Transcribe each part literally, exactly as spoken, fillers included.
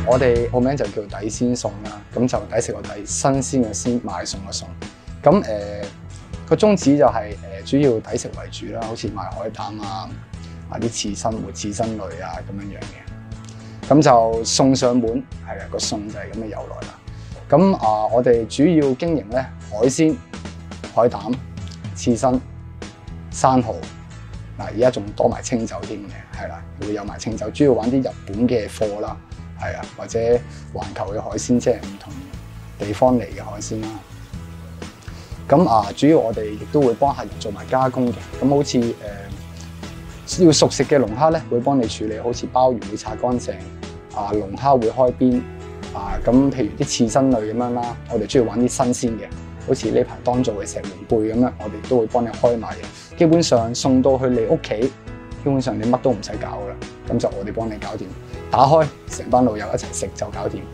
我哋個名就叫抵鮮餸啦，咁就抵食個抵，新鮮嘅鮮，買餸嘅餸。咁誒個宗旨就係、是、誒、呃、主要抵食為主啦，好似賣海膽啊、啊啲刺身、活刺身類啊咁樣樣嘅。咁就送上門，係啊，個餸就係咁嘅由來啦。咁啊、呃，我哋主要經營咧海鮮、海膽、刺身、生蠔。嗱，而家仲多埋清酒添嘅，係啦，會有埋清酒，主要玩啲日本嘅貨啦，係啊，或者環球嘅海鮮，即係唔同地方嚟嘅海鮮啦。咁啊，主要我哋亦都會幫客人做埋加工嘅。咁好似誒、呃、要熟食嘅龍蝦咧，會幫你處理，好似鮑魚會擦乾淨，啊龍蝦會開邊，啊咁譬如啲刺身類咁樣啦，我哋主要玩啲新鮮嘅。好似呢排當造嘅石門貝咁樣，我哋都會幫你開埋嘅。基本上送到去你屋企，基本上你乜都唔使搞噶啦，咁就我哋幫你搞掂。打開，成班老友一齊食就搞掂。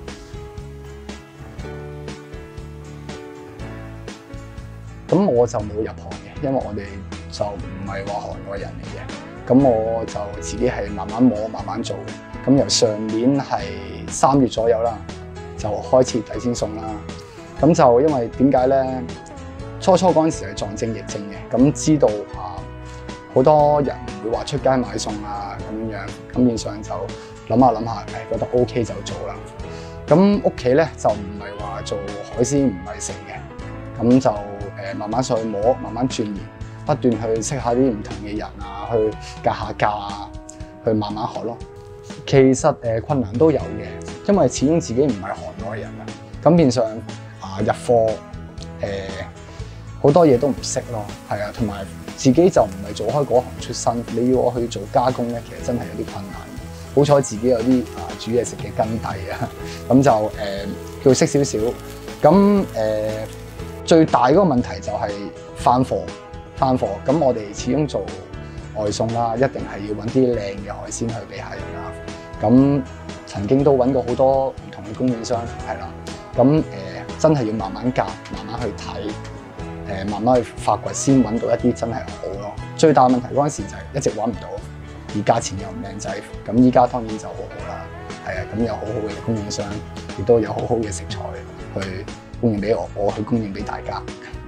咁我就冇入行嘅，因為我哋就唔係話行內人嚟嘅。咁我就自己係慢慢摸、慢慢做。咁由上年係三月左右啦，就開始抵鮮餸啦。咁就因為點解咧？初初嗰陣時係撞正疫症嘅，咁知道啊好多人唔會話出街買餸啊咁樣，咁變相就諗下諗下，誒覺得 O K 就做啦。咁屋企咧就唔係話做海鮮唔係食嘅，咁就誒慢慢上去摸，慢慢鑽研，不斷去識下啲唔同嘅人啊，去格下價啊，去慢慢學咯。其實誒困難都有嘅，因為始終自己唔係行內人啊，咁變相。啊入貨誒好多嘢都唔識咯，係啊，同埋自己就唔係做開嗰行出身，你要我去做加工咧，其實真係有啲困難。好彩自己有啲啊煮嘢食嘅根底啊，咁就誒、呃、叫識少少。咁誒、呃、最大嗰個問題就係翻貨，翻貨。咁我哋始終做外送啦，一定係要揾啲靚嘅海鮮去俾客人啦。咁曾經都揾過好多唔同嘅供應商，係啦，咁誒。呃真係要慢慢夾，慢慢去睇，誒慢慢去發掘，先揾到一啲真係好咯。最大問題嗰陣時就係一直揾唔到，而價錢又唔靚仔。咁依家當然就好好啦，係啊，咁有好好嘅供應商，亦都有好好嘅食材去供應俾我，我去供應俾大家。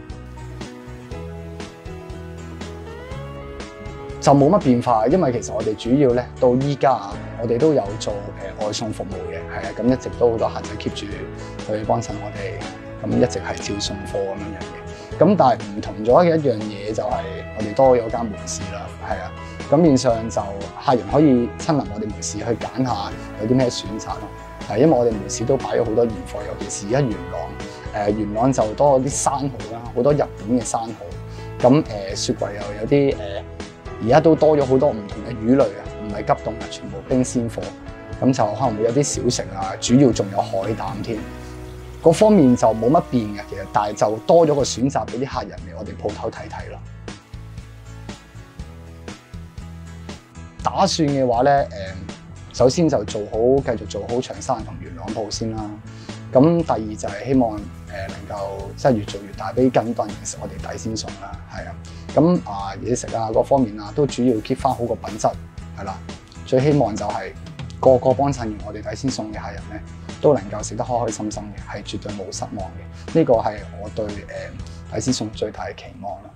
就冇乜變化，因為其實我哋主要咧到依家啊，我哋都有做誒、呃、外送服務嘅，係啊，咁一直都好多客仔 keep 住去幫襯我哋，咁一直係照送貨咁樣樣嘅。咁但係唔同咗嘅一樣嘢就係我哋多咗間門市啦，係啊，咁面上就客人可以親臨我哋門市去揀下有啲咩選擇咯。係因為我哋門市都擺咗好多現貨，尤其是而家元朗，誒、呃、元朗就多啲生蠔啦，好多日本嘅生蠔，咁誒、呃、雪櫃又有啲誒。呃而家都多咗好多唔同嘅魚類啊，唔係急凍啊，全部冰鮮貨，咁就可能會有啲小食啊，主要仲有海膽添。嗰方面就冇乜變嘅，其實，但係就多咗個選擇俾啲客人嚟我哋鋪頭睇睇咯。打算嘅話咧，誒，首先就做好，繼續做好長沙灣同元朗鋪先啦。咁第二就係希望誒能夠即係越做越大，俾更多人認識我哋抵鮮餸啦，係啊。咁啊嘢食啊各方面啊都主要 keep 翻好個品質，係啦。最希望就係個個幫襯完我哋抵鮮餸嘅客人咧，都能夠食得開開心心嘅，係絕對冇失望嘅。呢個係我對誒抵鮮餸最大嘅期望啦。